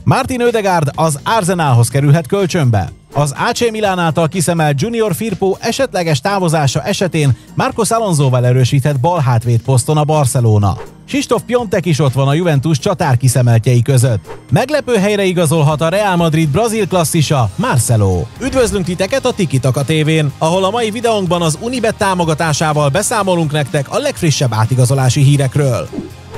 Martin Ødegaard az Arsenalhoz kerülhet kölcsönbe. Az AC Milan által kiszemelt Junior Firpo esetleges távozása esetén Marcos Alonsoval erősíthet balhátvéd poszton a Barcelona. Krzysztof Piątek is ott van a Juventus csatár kiszemeltjei között. Meglepő helyre igazolhat a Real Madrid brazil klasszisa, Marcelo. Üdvözlünk titeket a Tiki Taka TV-n, ahol a mai videónkban az Unibet támogatásával beszámolunk nektek a legfrissebb átigazolási hírekről.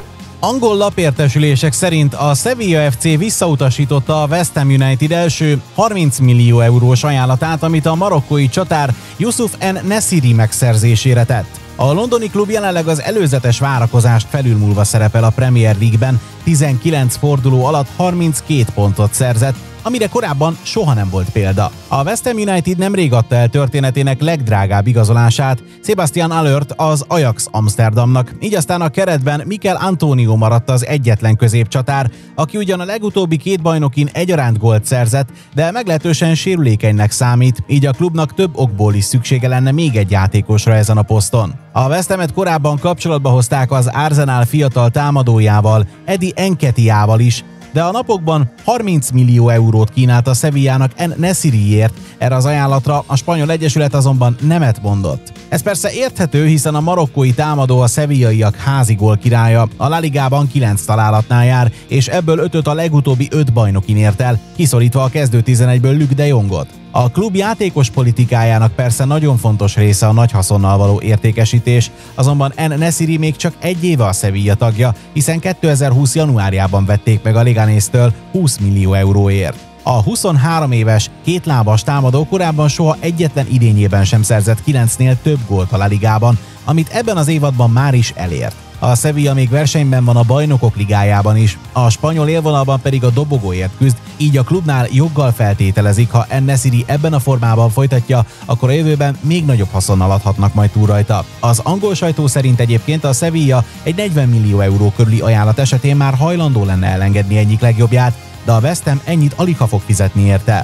Angol lapértesülések szerint a Sevilla FC visszautasította a West Ham United első 30 millió eurós ajánlatát, amit a marokkói csatár Youssouf En-Nesyri megszerzésére tett. A londoni klub jelenleg az előzetes várakozást felülmúlva szerepel a Premier League-ben, 19 forduló alatt 32 pontot szerzett, amire korábban soha nem volt példa. A West Ham United nemrég adta el történetének legdrágább igazolását, Sebastian Allert az Ajax Amsterdamnak, így aztán a keretben Mikel Antonio maradt az egyetlen középcsatár, aki ugyan a legutóbbi két bajnokin egyaránt gólt szerzett, de meglehetősen sérülékenynek számít, így a klubnak több okból is szüksége lenne még egy játékosra ezen a poszton. A West Hamet korábban kapcsolatba hozták az Arsenal fiatal támadójával, Eddie Nketiahval is, de a napokban 30 millió eurót kínált a Sevillának En-Nesyriért, erre az ajánlatra a spanyol egyesület azonban nemet mondott. Ez persze érthető, hiszen a marokkói támadó a sevillaiak házi gólkirálya, a La Ligában 9 találatnál jár, és ebből 5-öt a legutóbbi 5 bajnokin ért el, kiszorítva a kezdő 11-ből Luc de Jongot. A klub játékos politikájának persze nagyon fontos része a nagy haszonnal való értékesítés, azonban En-Nesyri még csak egy éve a Sevilla tagja, hiszen 2020. januárjában vették meg a Leganéstől 20 millió euróért. A 23 éves, kétlábas támadó korábban soha egyetlen idényében sem szerzett 9-nél több gólt a La Ligában, amit ebben az évadban már is elért. A Sevilla még versenyben van a Bajnokok Ligájában is, a spanyol élvonalban pedig a dobogóért küzd, így a klubnál joggal feltételezik, ha En-Nesyri ebben a formában folytatja, akkor a jövőben még nagyobb haszonnal adhatnak majd túl rajta. Az angol sajtó szerint egyébként a Sevilla egy 40 millió euró körüli ajánlat esetén már hajlandó lenne elengedni egyik legjobbját, de a West Ham ennyit aligha fog fizetni érte.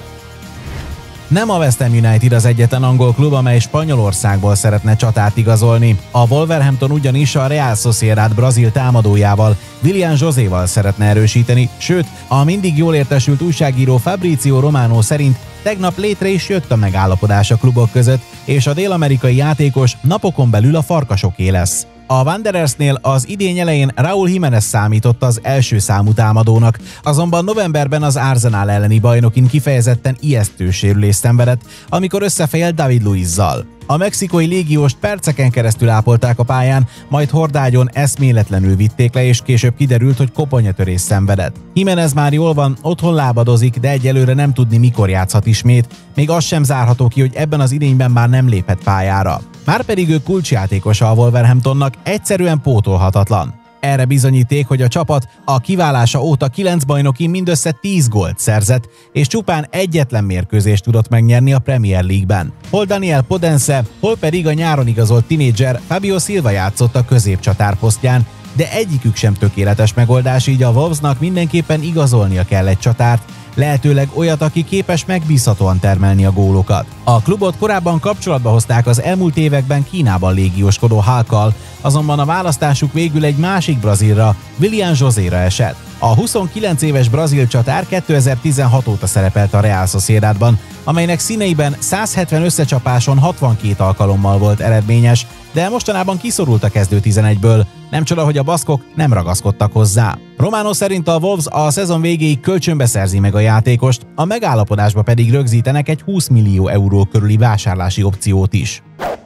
Nem a West Ham United az egyetlen angol klub, amely Spanyolországból szeretne csatát igazolni. A Wolverhampton ugyanis a Real Sociedad brazil támadójával, Willian Joséval szeretne erősíteni, sőt, a mindig jól értesült újságíró Fabrizio Romano szerint tegnap létre is jött a megállapodás a klubok között, és a dél-amerikai játékos napokon belül a farkasoké lesz. A Wanderersnél az idény elején Raúl Jiménez számított az első számú támadónak, azonban novemberben az Arsenal elleni bajnokin kifejezetten ijesztő sérülést szenvedett, amikor összefejelt David Luizzal. A mexikói légióst perceken keresztül ápolták a pályán, majd hordágyon eszméletlenül vitték le, és később kiderült, hogy koponyatörést szenvedett. Jiménez már jól van, otthon lábadozik, de egyelőre nem tudni, mikor játszhat ismét, még az sem zárható ki, hogy ebben az idényben már nem léphet pályára. Márpedig ő kulcsjátékosa a Wolverhamptonnak, egyszerűen pótolhatatlan. Erre bizonyíték, hogy a csapat a kiválása óta 9 bajnokin mindössze 10 gólt szerzett, és csupán egyetlen mérkőzést tudott megnyerni a Premier League-ben. Hol Daniel Podence, hol pedig a nyáron igazolt tinédzser Fabio Silva játszott a középcsatár posztján, de egyikük sem tökéletes megoldás, így a Wolvesnak mindenképpen igazolnia kell egy csatárt, lehetőleg olyat, aki képes megbízhatóan termelni a gólokat. A klubot korábban kapcsolatba hozták az elmúlt években Kínában légióskodó Hulkkal, azonban a választásuk végül egy másik brazilra, Willian Joséra esett. A 29 éves brazil csatár 2016 óta szerepelt a Real Sociedadban, amelynek színeiben 170 összecsapáson 62 alkalommal volt eredményes, de mostanában kiszorult a kezdő 11-ből. Nem csoda, hogy a baszkok nem ragaszkodtak hozzá. Romano szerint a Wolves a szezon végéig kölcsönbe szerzi meg a játékost, a megállapodásba pedig rögzítenek egy 20 millió euró körüli vásárlási opciót is.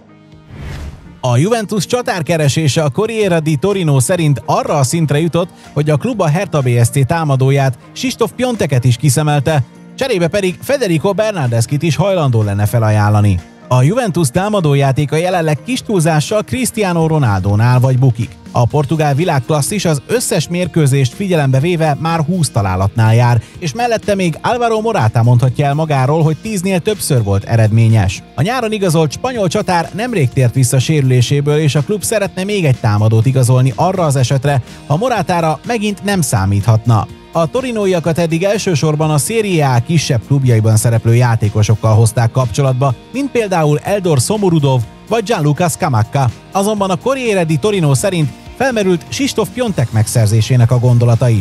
A Juventus csatárkeresése a Corriere di Torino szerint arra a szintre jutott, hogy a klub a Hertha BSC támadóját, Krzysztof Piąteket is kiszemelte, cserébe pedig Federico Bernardeskit is hajlandó lenne felajánlani. A Juventus támadójátéka jelenleg kis túlzással Cristiano Ronaldónál vagy bukik. A portugál világklasszis az összes mérkőzést figyelembe véve már 20 találatnál jár, és mellette még Álvaro Morata mondhatja el magáról, hogy 10-nél többször volt eredményes. A nyáron igazolt spanyol csatár nemrég tért vissza sérüléséből, és a klub szeretne még egy támadót igazolni arra az esetre, ha Moratára megint nem számíthatna. A torinóiakat eddig elsősorban a Serie A kisebb klubjaiban szereplő játékosokkal hozták kapcsolatba, mint például Eldor Somorudov vagy Gianluca Scamacca. Azonban a Corriere di Torino szerint felmerült Krzysztof Piątek megszerzésének a gondolata is.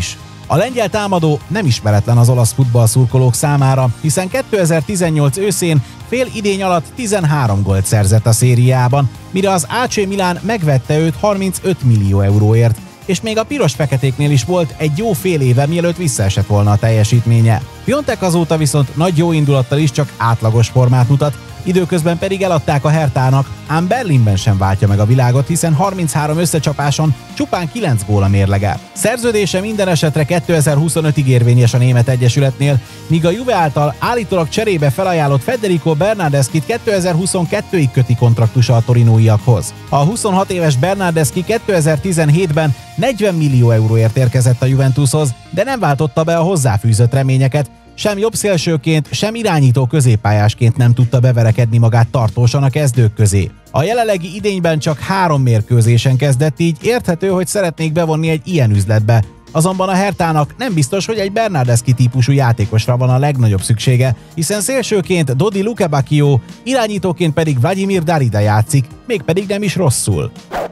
A lengyel támadó nem ismeretlen az olasz futballszurkolók számára, hiszen 2018 őszén fél idény alatt 13 gólt szerzett a szériában, mire az AC Milan megvette őt 35 millió euróért, és még a piros-feketéknél is volt egy jó fél éve, mielőtt visszaesett volna a teljesítménye. Piontek azóta viszont nagy jó indulattal is csak átlagos formát mutat, időközben pedig eladták a Hertának, ám Berlinben sem váltja meg a világot, hiszen 33 összecsapáson csupán 9 gól a mérlege. Szerződése minden esetre 2025-ig érvényes a német egyesületnél, míg a Juve által állítólag cserébe felajánlott Federico Bernardeschi 2022-ig köti kontraktusa a torinóiakhoz. A 26 éves Bernardeschi 2017-ben 40 millió euróért érkezett a Juventushoz, de nem váltotta be a hozzáfűzött reményeket, sem jobbszélsőként, sem irányító középpályásként nem tudta beverekedni magát tartósan a kezdők közé. A jelenlegi idényben csak 3 mérkőzésen kezdett, így érthető, hogy szeretnék bevonni egy ilyen üzletbe. Azonban a Hertának nem biztos, hogy egy Bernardeschi típusú játékosra van a legnagyobb szüksége, hiszen szélsőként Dodi Lukebakio, irányítóként pedig Vladimir Darida játszik, mégpedig nem is rosszul.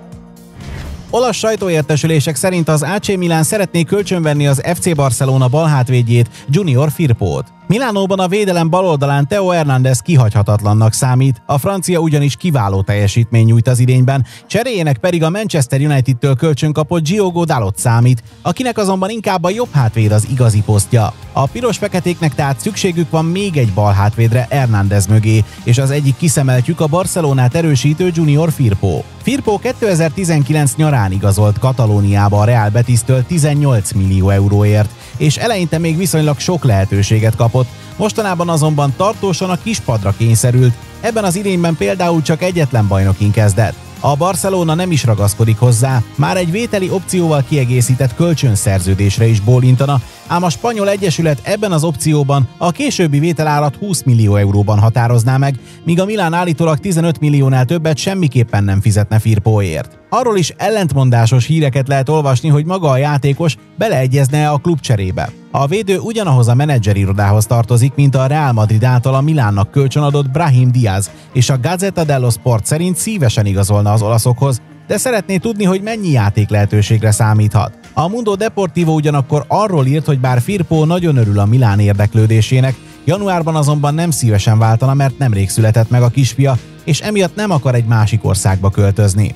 Olasz sajtóértesülések szerint az AC Milan szeretné kölcsönvenni az FC Barcelona balhátvédjét, Junior Firpót. Milánóban a védelem baloldalán Theo Hernández kihagyhatatlannak számít, a francia ugyanis kiváló teljesítmény nyújt az idényben, cseréjének pedig a Manchester United-től kölcsön kapott Diogo Dalot számít, akinek azonban inkább a jobb hátvéd az igazi posztja. A piros-feketéknek tehát szükségük van még egy balhátvédre Hernández mögé, és az egyik kiszemeltjük a Barcelonát erősítő Junior Firpo. Firpo 2019 nyarán igazolt Katalóniába a Real Betisztől 18 millió euróért, és eleinte még viszonylag sok lehetőséget kapott, mostanában azonban tartósan a kispadra kényszerült, ebben az idényben például csak egyetlen bajnokin kezdett. A Barcelona nem is ragaszkodik hozzá, már egy vételi opcióval kiegészített kölcsönszerződésre is bólintana, ám a spanyol egyesület ebben az opcióban a későbbi vételárat 20 millió euróban határozná meg, míg a Milán állítólag 15 milliónál többet semmiképpen nem fizetne Firpóért. Arról is ellentmondásos híreket lehet olvasni, hogy maga a játékos beleegyezne a klubcserébe. A védő ugyanahoz a menedzserirodához tartozik, mint a Real Madrid által a Milánnak kölcsönadott Brahim Diaz, és a Gazzetta dello Sport szerint szívesen igazolna az olaszokhoz, de szeretné tudni, hogy mennyi játék lehetőségre számíthat. A Mundo Deportivo ugyanakkor arról írt, hogy bár Firpo nagyon örül a Milán érdeklődésének, januárban azonban nem szívesen váltana, mert nemrég született meg a kisfia, és emiatt nem akar egy másik országba költözni.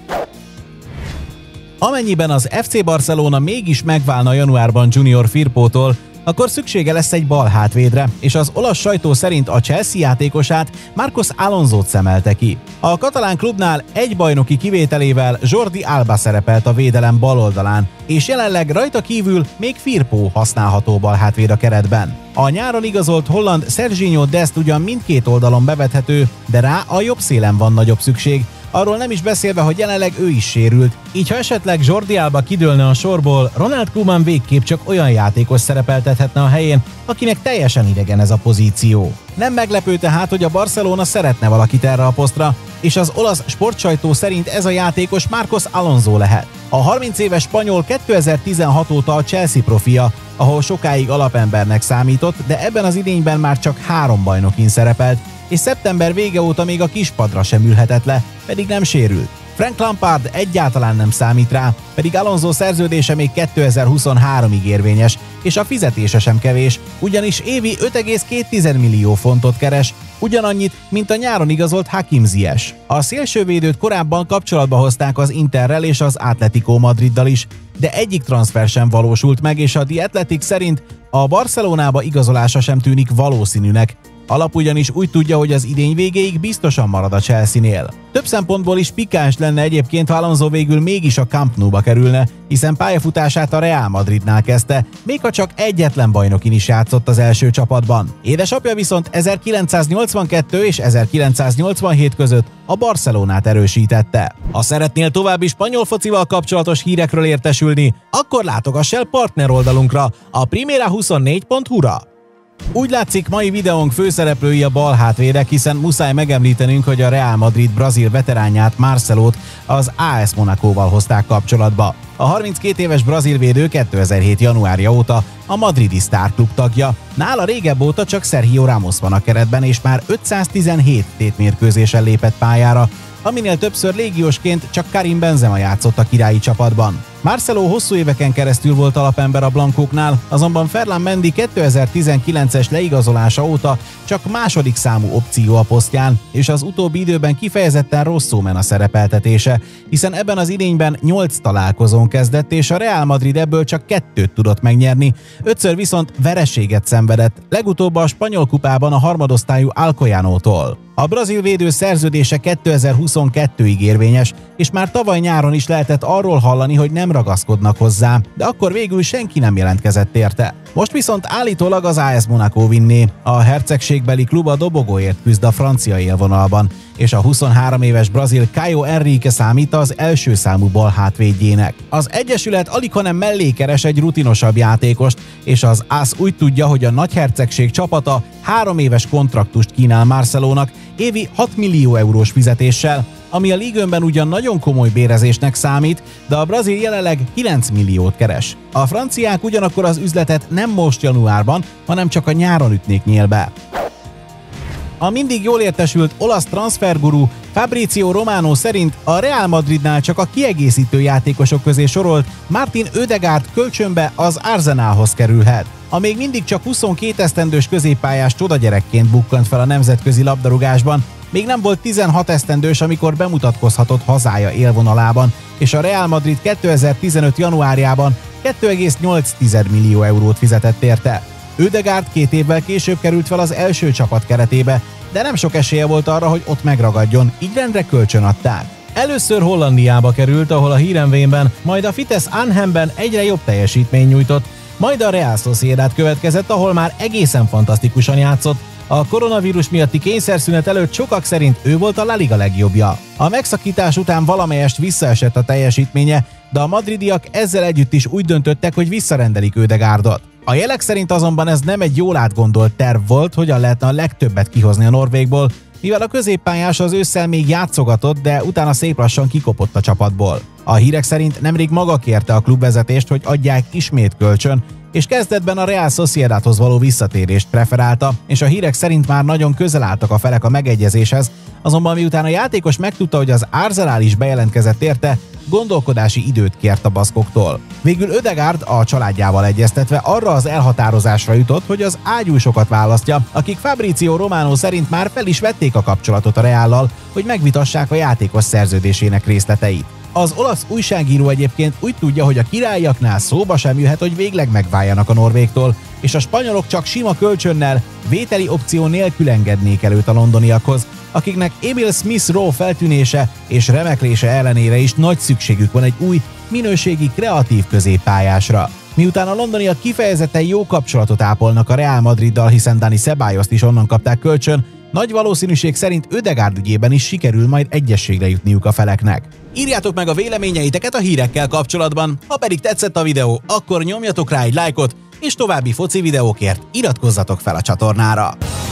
Amennyiben az FC Barcelona mégis megválna januárban Junior Firpótól, akkor szüksége lesz egy bal hátvédre, és az olasz sajtó szerint a Chelsea játékosát, Marcos Alonsót szemelte ki. A katalán klubnál egy bajnoki kivételével Jordi Alba szerepelt a védelem bal oldalán, és jelenleg rajta kívül még Firpo használható bal hátvéd a keretben. A nyáron igazolt holland Serginho Dest ugyan mindkét oldalon bevethető, de rá a jobb szélen van nagyobb szükség, arról nem is beszélve, hogy jelenleg ő is sérült, így ha esetleg Jordi Alba kidőlne a sorból, Ronald Koeman végképp csak olyan játékos szerepeltethetne a helyén, akinek teljesen idegen ez a pozíció. Nem meglepő tehát, hogy a Barcelona szeretne valakit erre a posztra, és az olasz sportsajtó szerint ez a játékos Marcos Alonso lehet. A 30 éves spanyol 2016 óta a Chelsea profia, ahol sokáig alapembernek számított, de ebben az idényben már csak 3 bajnokin szerepelt, és szeptember vége óta még a kispadra sem ülhetett le, pedig nem sérült. Frank Lampard egyáltalán nem számít rá, pedig Alonso szerződése még 2023-ig érvényes, és a fizetése sem kevés, ugyanis évi 5,2 millió fontot keres, ugyanannyit, mint a nyáron igazolt Hakim Ziyech. A szélsővédőt korábban kapcsolatba hozták az Interrel és az Atlético Madriddal is, de egyik transfer sem valósult meg, és a The Athletic szerint a Barcelonába igazolása sem tűnik valószínűnek. Alap ugyanis úgy tudja, hogy az idény végéig biztosan marad a Chelsea-nél. Több szempontból is pikáns lenne egyébként, ha Alonso végül mégis a Camp Nou-ba kerülne, hiszen pályafutását a Real Madridnál kezdte, még ha csak egyetlen bajnokin is játszott az első csapatban. Édesapja viszont 1982 és 1987 között a Barcelonát erősítette. Ha szeretnél további spanyol focival kapcsolatos hírekről értesülni, akkor látogass el partner oldalunkra, a primera24.hu-ra. Úgy látszik, mai videónk főszereplői a balhátvédek, hiszen muszáj megemlítenünk, hogy a Real Madrid brazil veteránját, Marcelót az AS Monacóval hozták kapcsolatba. A 32 éves brazil védő 2007. januárja óta a madridi sztárklub tagja, nála régebb óta csak Sergio Ramos van a keretben, és már 517 tétmérkőzésen lépett pályára, aminél többször légiósként csak Karim Benzema játszott a királyi csapatban. Marcelo hosszú éveken keresztül volt alapember a blankóknál, azonban Ferland Mendy 2019-es leigazolása óta csak második számú opció a posztján, és az utóbbi időben kifejezetten rosszul ment a szerepeltetése, hiszen ebben az idényben 8 találkozón kezdett, és a Real Madrid ebből csak 2-t tudott megnyerni, 5-ször viszont vereséget szenvedett, legutóbb a spanyol kupában a harmadosztályú Alcoyano-tól. A brazil védő szerződése 2022-ig érvényes, és már tavaly nyáron is lehetett arról hallani, hogy nem ragaszkodnak hozzá, de akkor végül senki nem jelentkezett érte. Most viszont állítólag az AS Monaco vinné. A hercegségbeli klub a dobogóért küzd a francia élvonalban, és a 23 éves brazil Caio Henrique számít az első számú bal hátvédjének. Az egyesület alighanem mellé keres egy rutinosabb játékost, és az AS úgy tudja, hogy a nagyhercegség csapata 3 éves kontraktust kínál Marcelónak, évi 6 millió eurós fizetéssel, ami a Ligue 1-ben ugyan nagyon komoly bérezésnek számít, de a brazil jelenleg 9 milliót keres. A franciák ugyanakkor az üzletet nem most januárban, hanem csak a nyáron ütnék nyélbe. A mindig jól értesült olasz transferguru Fabrizio Romano szerint a Real Madridnál csak a kiegészítő játékosok közé sorolt Martin Ødegaard kölcsönbe az Arsenalhoz kerülhet. A még mindig csak 22 esztendős középpályás csodagyerekként bukkant fel a nemzetközi labdarúgásban, még nem volt 16 esztendős, amikor bemutatkozhatott hazája élvonalában, és a Real Madrid 2015. januárjában 2,8 millió eurót fizetett érte. Ødegaard 2 évvel később került fel az első csapat keretébe, de nem sok esélye volt arra, hogy ott megragadjon, így rendre kölcsön adták. Először Hollandiába került, ahol a Heerenveenben, majd a Vitesse Arnhemben egyre jobb teljesítmény nyújtott, majd a Real Sociedad következett, ahol már egészen fantasztikusan játszott. A koronavírus miatti kényszerszünet előtt sokak szerint ő volt a La Liga legjobbja. A megszakítás után valamelyest visszaesett a teljesítménye, de a madridiak ezzel együtt is úgy döntöttek, hogy visszarendelik Ødegaardot. A jelek szerint azonban ez nem egy jól átgondolt terv volt, hogyan lehetne a legtöbbet kihozni a norvégból, mivel a középpályás az ősszel még játszogatott, de utána szép lassan kikopott a csapatból. A hírek szerint nemrég maga kérte a klubvezetést, hogy adják ismét kölcsön, és kezdetben a Real Sociedadhoz való visszatérést preferálta, és a hírek szerint már nagyon közel álltak a felek a megegyezéshez, azonban miután a játékos megtudta, hogy az Arsenal is bejelentkezett érte, gondolkodási időt kért a baszkoktól. Végül Ødegaard a családjával egyeztetve arra az elhatározásra jutott, hogy az ágyúsokat választja, akik Fabrizio Romano szerint már fel is vették a kapcsolatot a Reállal, hogy megvitassák a játékos szerződésének részleteit. Az olasz újságíró egyébként úgy tudja, hogy a királyiaknál szóba sem jöhet, hogy végleg megváljanak a norvégtól, és a spanyolok csak sima kölcsönnel, vételi opció nélkül engednék el őt a londoniakhoz, akiknek Emil Smith-Rowe feltűnése és remeklése ellenére is nagy szükségük van egy új, minőségi, kreatív középpályásra. Miután a londoniak kifejezetten jó kapcsolatot ápolnak a Real Madriddal, hiszen Dani Ceballost is onnan kapták kölcsön, nagy valószínűség szerint Ødegaard ügyében is sikerül majd egyességre jutniuk a feleknek. Írjátok meg a véleményeiteket a hírekkel kapcsolatban, ha pedig tetszett a videó, akkor nyomjatok rá egy lájkot, és további foci videókért iratkozzatok fel a csatornára!